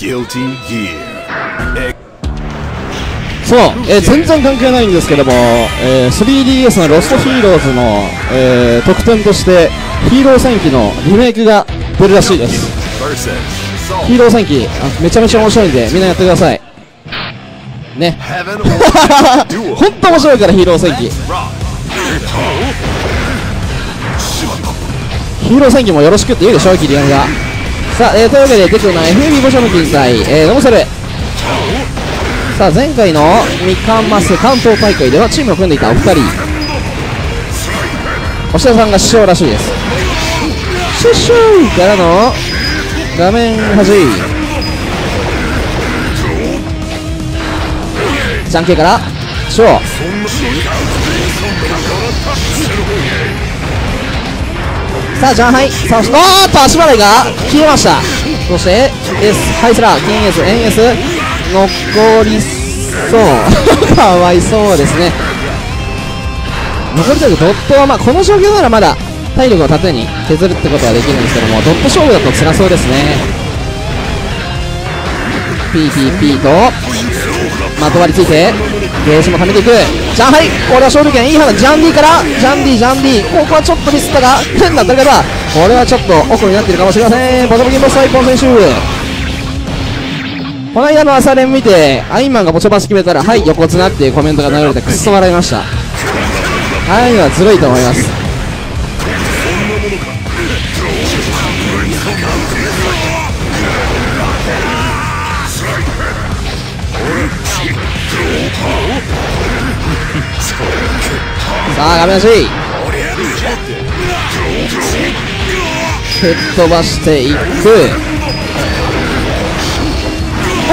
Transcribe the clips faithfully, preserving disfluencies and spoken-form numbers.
そう、えー、全然関係ないんですけども、えー、スリーディーエス のロストヒーローズの、えー、特典としてヒーロー戦記のリメイクが出るらしいです。ヒーロー戦記めちゃめちゃ面白いんでみんなやってくださいね。ほんと面白いからヒーロー戦記。ヒーロー戦記もよろしくって言うでしょキリアンが。さあ、えー、というわけでテクの エフエービー ボシャムキン対、えー、ノムセル。さあ前回のみかんマス関東大会ではチームを組んでいたお二人、星田さんが師匠らしいです。シュッシューからの画面端ジャンケからショー。さあジャンハイ、さあおーっと足払いが消えました。そして S ハイスラー金 S 円 S 残りそうかわいそうですね。残りというかドットはまあこの状況ならまだ体力を盾に削るってことはできるんですけども、ドット勝負だと辛そうですね。ピーピーピーとまとわりついてゲージも溜めていくジャンハイ。これは勝利権いい花ジャンディからジャンディジャンディここはちょっとミスったが変な当たり方、これはちょっと奥になっているかもしれません。ポトムキンボス一本選手、この間の朝練見てアインマンがボチョバス決めたらはい横綱っていうコメントが流れてくっそ笑いました。ああいうのはずるいと思います。さあ画面足蹴っ飛ばしていく。お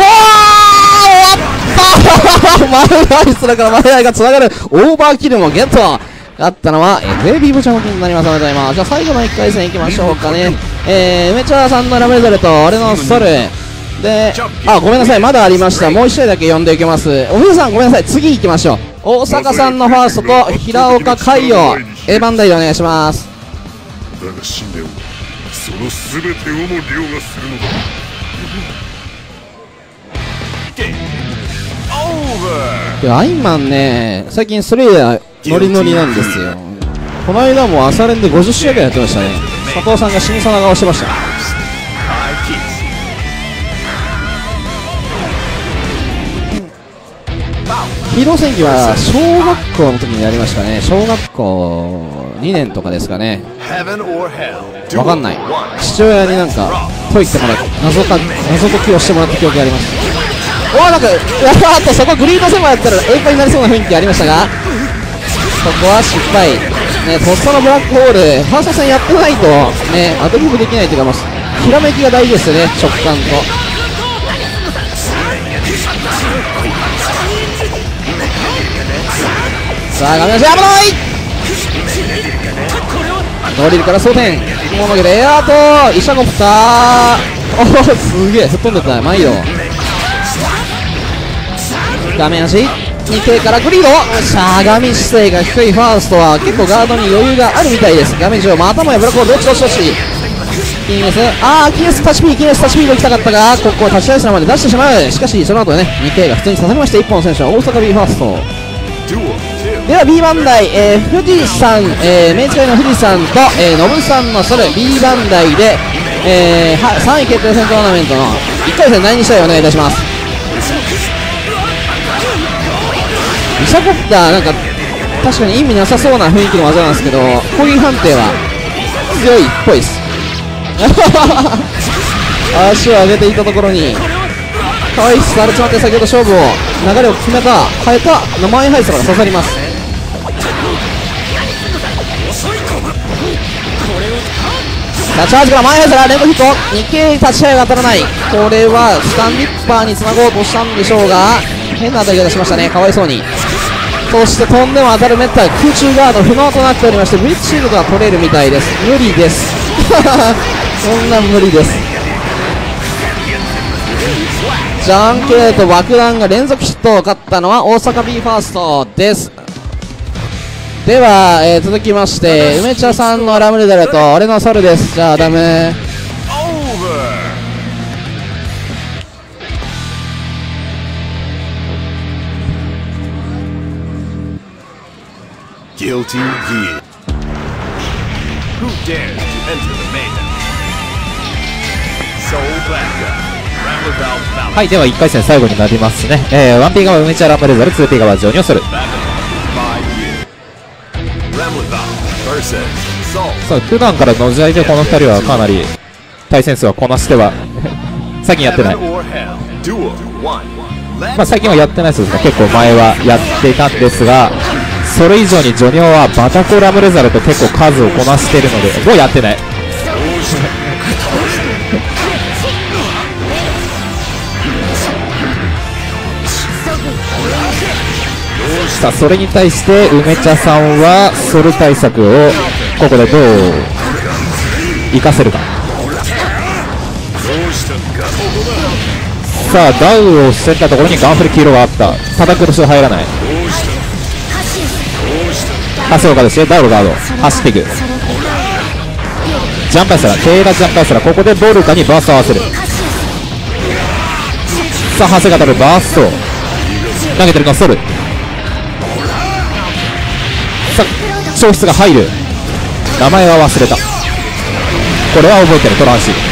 ー終わった前アイスだから前アイがつながるオーバーキルもゲット。勝ったのは エフエービー 部長の金になります。おめでとうございます。じゃあ最後のいっかい戦いきましょうかね。えー、梅茶さんのラメゾレと俺のソルで、あ、ごめんなさいまだありました。もういち試合だけ呼んでいきます。お皆さんごめんなさい、次行きましょう。大阪さんのファーストと平岡海洋 A 番台でお願いします。 だが死んでもその全てをも凌駕するのだ。 いやアインマンね最近スレイヤーノリノリなんですよ。この間も朝練でごじゅっ試合ぐらいやってましたね。佐藤さんが死にさな顔してました。ヒーロー戦記は小学校の時にやりましたね。小学校にねんとかですかね。わかんない。父親になんか解いてもらって謎か謎解きをしてもらった記憶があります。おーなんかやっとそこグリードセマやったらエイパになりそうな雰囲気ありましたが、そこは失敗ね。とっさのブラックホールファースト戦やってないとねアドリブできないというかもうひらめきが大事ですよね。直感とさあ画面足危ないドリルから装填ものげでエアーとイシャコプターおおすげえ吹っ飛んでた前移動画面足 にケー からグリードしゃがみ姿勢が低いファーストは結構ガードに余裕があるみたいです。画面上またもやブラックホールどっちどっちどっちキンエスあーキンエスタッチ P キンエスタッチ P が行きたかったがここはタッチアイスナまで出してしまう。しかしその後ね にケー が普通に刺さりましていっぽん選手は大阪 B ファーストでは B バンダイ、えー、富士山、えー、明治会の富士山と、えー、ノブさんのソル B バンダイで、えー、はさんい決定戦トーナメントのいっかい戦だいに試合お願いいたします。イシャコプターなんか確かに意味なさそうな雰囲気の技なんですけど攻撃判定は強いっぽいです足を上げていたところにかわいいスタール詰まって先ほど勝負を流れを決めた変えた名前ハイスから刺さります。さあチャージから前ハイスから連続ヒット にケー 立ち合いが当たらない。これはスタンリッパーにつなごうとしたんでしょうが変な当たり方しましたね。かわいそうに。そして飛んでも当たるメッタ空中ガード不能となっておりましてブリッジシールドは取れるみたいです。無理ですそんな無理です。ジャンケーと爆弾が連続ヒットを勝ったのは大阪 B ファーストです。では、えー、続きまして梅茶さんのラムレダルと俺のソルです。じゃあダム Guilty Gear. Who dares to enter the mayhem? Soul Blacker. Ramlaval Balance. はい、ではいっかい戦最後になりますね。えー、ワンピー 側梅茶ランブレザル、ツーピー 側ジョニオソル。 Back five years. Ramlaval versus Soul. さあ、普段からのじ合いでこのふたりはかなり対戦数はこなしては最近やってない。 Heaven or Hell. Duel one. まあ最近はやってないそうですが、結構前はやっていたんですが、それ以上にジョニオはバタコラムレザルと結構数をこなしているので、もうやってない。さあ、それに対して梅茶さんはソル対策をここでどう活かせるか。さあ、ダウを捨てたところにガンフル黄色があった。叩くとして入らない。足をかでしてダウのガード走っていく。ジャンプアイスラー、テーラジャンプアイスラー、ここでボルカにバーストを合わせる。さあ、長谷が当たるバースト投げてるのソル。さあ、消失が入る。名前は忘れた。これは覚えてる。トランシー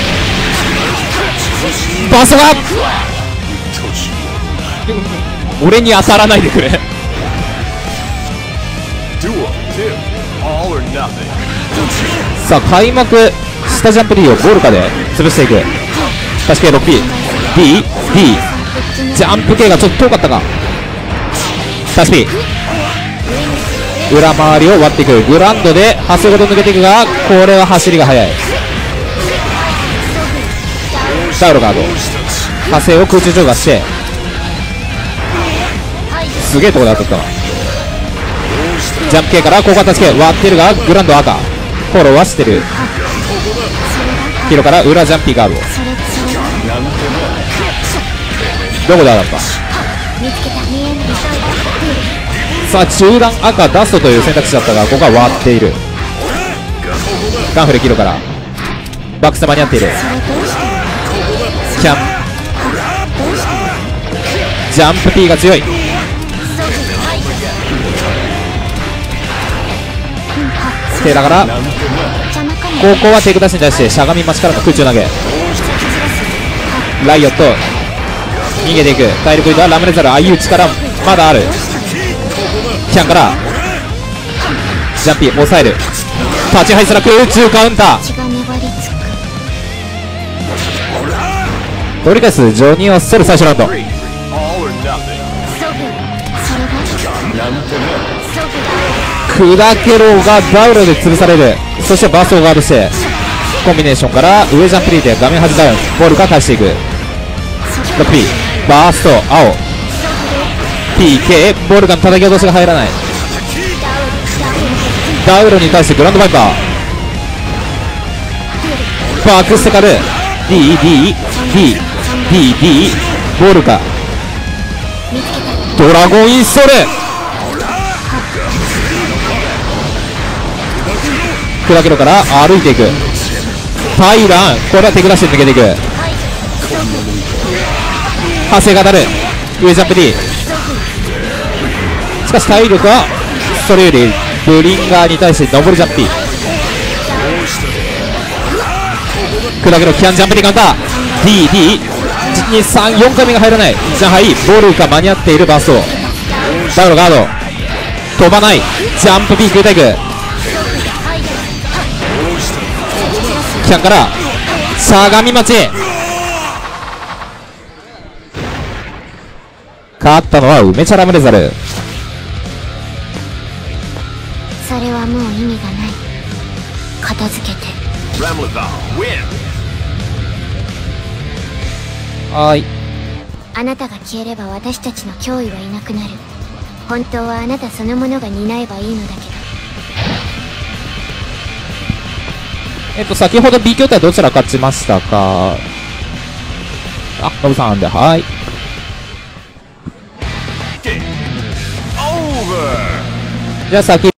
バーストが俺に当たらないでくれ。 Duel two. All or nothing. さあ、開幕下ジャンプ D をボルカで潰していく。確かに ろくピーディーディー ジャンプ系がちょっと遠かったか。タッチ P 裏回りを割っていく。グランドで長谷ごと抜けていくが、これは走りが速い。ダウロガード長谷を空中上下して、すげえとこで当たったわ。ジャンプ系から交換タッチ系割ってるが、グランド赤フォローはしてる。黄色から裏ジャンピーガード。どこで当たった。さあ、中段赤ダストという選択肢だったが、ここは割っている。ガンフレ黄色からバックス間に合っている。キャンジャンプ P が強い。手だからここはテイクダッシュに対してしゃがみ待ちからの空中投げ。ライオット逃げていく。体力移動はラムレザル相打ちからまだある。キャンからジャンピー抑える。タッチハイスラ空中カウンター。取り返すジョニオソル最初ラウンド。 All or nothing. 砕けろがダウロで潰される。そしてバーストをガードしてコンビネーションから上ジャンプリーで画面端ダウン。ボールが返していく。 ろくピー バースト青 ピーケー ボールガン叩き落としが入らない。ダウロに対してグランドバイパーバックステカル ディーディーディーディーディー ボールかドラゴンインストール。砕けろから歩いていく。タイランこれは手下して抜けていく。長谷が当たる上ジャンプ D。 しかし体力はそれよりブリンガーに対して上りジャンプ P。 砕けろキャンジャンプ D カウンター ディーディーにさんよんかいめが入らない。ジャンハイボールが間に合っている。バーストダウロガード飛ばない。ジャンプ B 食いたいく。キャンからしゃがみ待ち。勝ったのは梅茶ラムレザル。 それはもう意味がない。片付けて。 Ramlaval win. はーい。 あなたが消えれば私たちの脅威はいなくなる。本当はあなたそのものが担えばいいのだけど。 えっと先ほど B 筐体どちら勝ちましたか。あ、ノブさんで、はい。 Game over. じゃあ先